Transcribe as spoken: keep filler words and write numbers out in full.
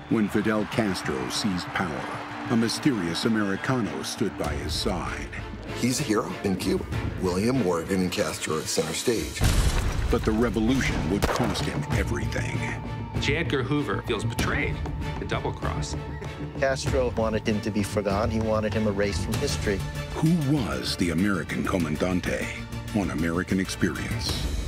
When Fidel Castro seized power, a mysterious Americano stood by his side. He's a hero in Cuba. William, Morgan, and Castro are at center stage. But the revolution would cost him everything. J. Edgar Hoover feels betrayed, a double cross. Castro wanted him to be forgotten. He wanted him erased from history. Who was the American Comandante on American Experience?